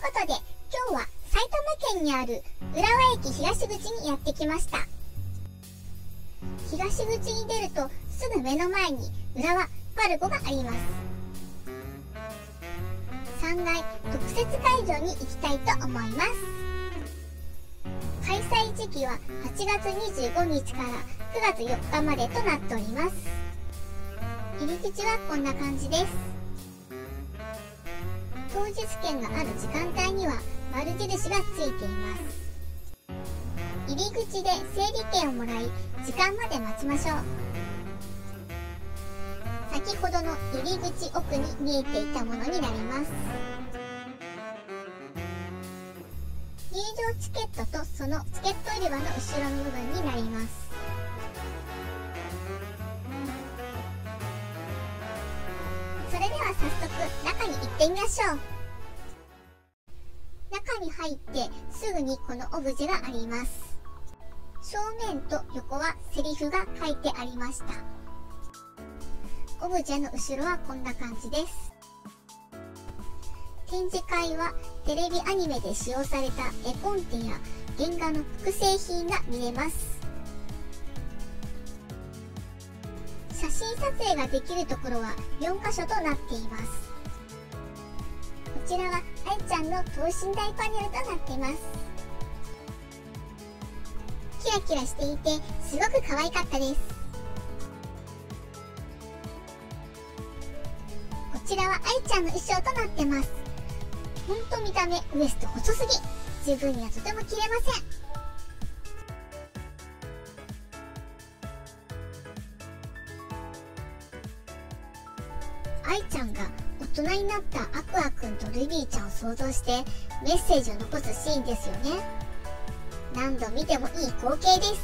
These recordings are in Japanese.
ことで今日は埼玉県にある浦和駅東口にやってきました。東口に出るとすぐ目の前に浦和パルコがあります。3階特設会場に行きたいと思います。開催時期は8月25日から9月4日までとなっております。入り口はこんな感じです。当日券がある時間帯には丸印がついています。入り口で整理券をもらい時間まで待ちましょう。先ほどの入り口奥に見えていたものになります。入場チケットとそのチケット売り場の後ろの部分になります。それでは早速中に行ってみましょう。中に入ってすぐにこのオブジェがあります。正面と横はセリフが書いてありました。オブジェの後ろはこんな感じです。展示会はテレビアニメで使用された絵コンテや原画の複製品が見れます。写真撮影ができるところは4カ所となっています。こちらは愛ちゃんの等身大パネルとなっています。キラキラしていてすごく可愛かったです。こちらは愛ちゃんの衣装となってます。ほんと見た目ウエスト細すぎ、自分にはとても着れません。愛ちゃんが大人になったアクアくんとルビーちゃんを想像してメッセージを残すシーンですよね。何度見てもいい光景です。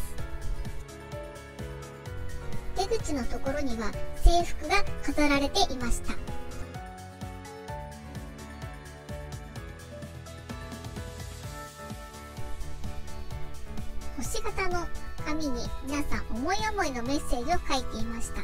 出口のところには制服が飾られていました。星型の紙に皆さん思い思いのメッセージを書いていました。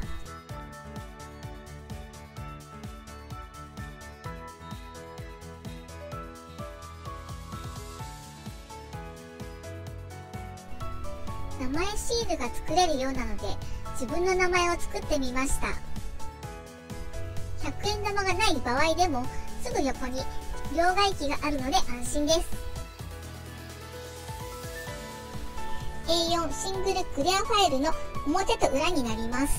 名前シールが作れるようなので自分の名前を作ってみました。100円玉がない場合でもすぐ横に両替機があるので安心です。A4 シングルクリアファイルの表と裏になります。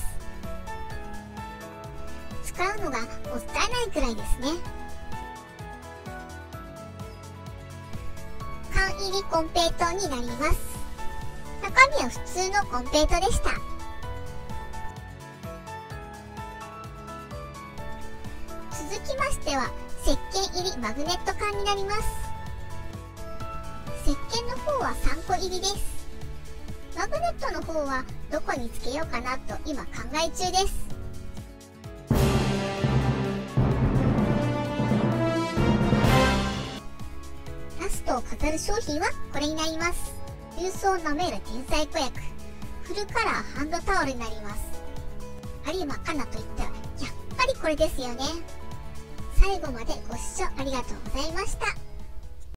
使うのがもったいないくらいですね。缶入りコンペイトーになります。中身は普通のコンペイトでした。続きましては石鹸入りマグネット缶になります。石鹸の方は3個入りです。マグネットの方はどこにつけようかなと今考え中です。ラストを飾る商品はこれになります。重曹を舐める天才子役フルカラーハンドタオルになります。有馬かなといったらやっぱりこれですよね。最後までご視聴ありがとうございました。